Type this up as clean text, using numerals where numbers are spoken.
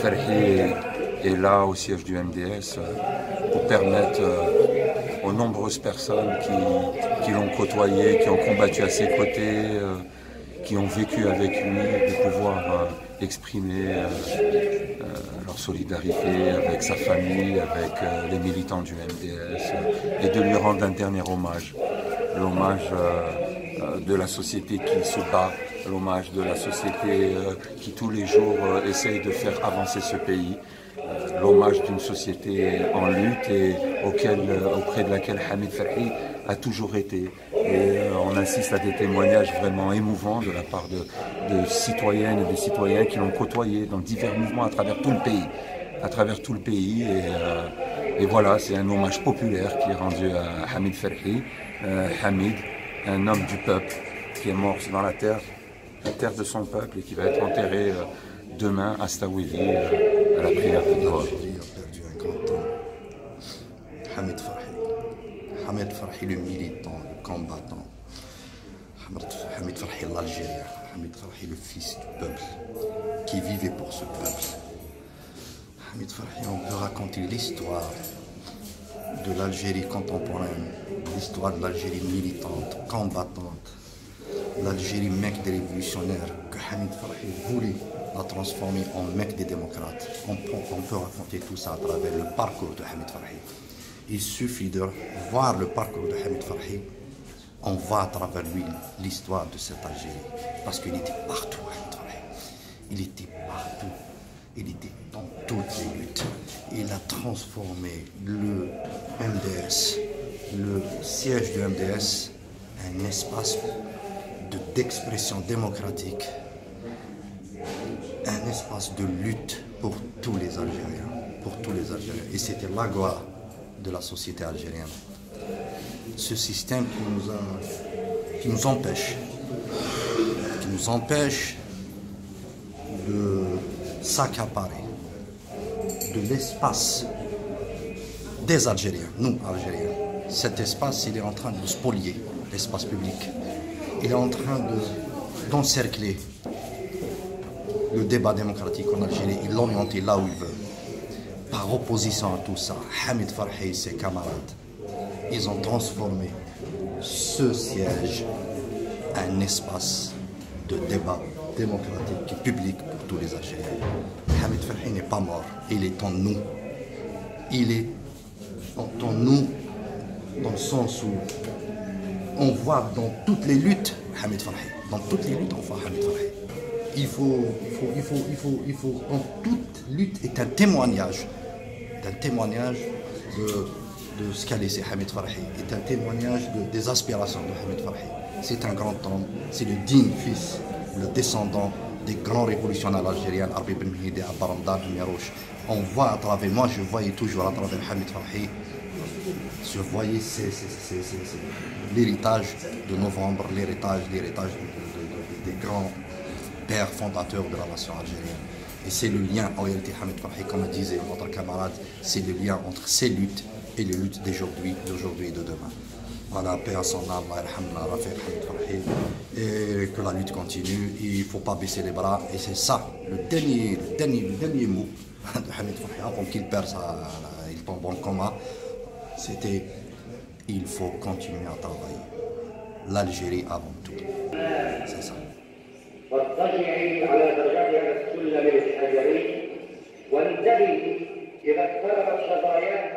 Farhi est là au siège du MDS pour permettre aux nombreuses personnes qui l'ont côtoyé, qui ont combattu à ses côtés, qui ont vécu avec lui, de pouvoir exprimer leur solidarité avec sa famille, avec les militants du MDS, et de lui rendre un dernier hommage, l'hommage de la société qui se bat, l'hommage de la société qui tous les jours essaye de faire avancer ce pays, l'hommage d'une société en lutte et auprès de laquelle Hamid Farhi a toujours été. Et on assiste à des témoignages vraiment émouvants de la part de citoyennes et de citoyens qui l'ont côtoyé dans divers mouvements à travers tout le pays. Et voilà, c'est un hommage populaire qui est rendu à Hamid Farhi. Hamid, un homme du peuple qui est mort dans la terre de son peuple et qui va être enterré demain à Stawili à la prière de Noël. L'Algérie a perdu un grand homme, Hamid Farhi. Hamid Farhi, le militant, le combattant. Hamid Farhi, l'Algérien. Hamid Farhi, le fils du peuple, qui vivait pour ce peuple. Hamid Farhi, on peut raconter l'histoire de l'Algérie contemporaine, l'histoire de l'Algérie militante, combattante, l'Algérie mec des révolutionnaires, que Hamid Farhi voulait la transformer en mec des démocrates. On peut raconter tout ça à travers le parcours de Hamid Farhi. Il suffit de voir le parcours de Hamid Farhi, on voit à travers lui l'histoire de cette Algérie. Parce qu'il était partout, Hamid Farhi. Il était partout. Il était dans toutes les luttes. Il a transformé le MDS, le siège du MDS, un espace d'expression démocratique, un espace de lutte pour tous les Algériens, Et c'était la gloire de la société algérienne. Ce système qui nous empêche de s'accaparer de l'espace des Algériens, nous Algériens. Cet espace, il est en train de spolier l'espace public. Il est en train d'encercler le débat démocratique en Algérie et l'orienter là où il veut. Par opposition à tout ça, Hamid Farhi et ses camarades, ils ont transformé ce siège en un espace de débat démocratique et public pour tous les Algériens. Hamid Farhi n'est pas mort, il est en nous. Il est en nous dans le sens où on voit dans toutes les luttes Hamid Farhi. Dans toutes les luttes, on voit Hamid Farhi. Dans toute lutte est un témoignage de ce qu'a laissé Hamid Farhi, est un témoignage des aspirations de Hamid Farhi. C'est un grand homme, c'est le digne fils, le descendant des grands révolutionnaires algériens, Arbi Ben Mehdi, Abaramdar, Mirouche. On voit à travers, moi je voyais toujours à travers Hamid Farhi, je voyais l'héritage de Novembre, l'héritage des grands pères fondateurs de la nation algérienne. Et c'est le lien, en réalité, Hamid Farhi, comme disait notre camarade, c'est le lien entre ces luttes et les luttes d'aujourd'hui et de demain. Voilà, paix à son âme, Rafiq Hamid Farhi, et que la lutte continue, il ne faut pas baisser les bras, et c'est ça, le dernier mot de Hamid Farhi, avant qu'il perd il tombe en coma, c'était il faut continuer à travailler. L'Algérie avant tout. C'est ça. وارتجعي على درجتها السلم الحجري وانتبهي إذا اقتربت شظاياك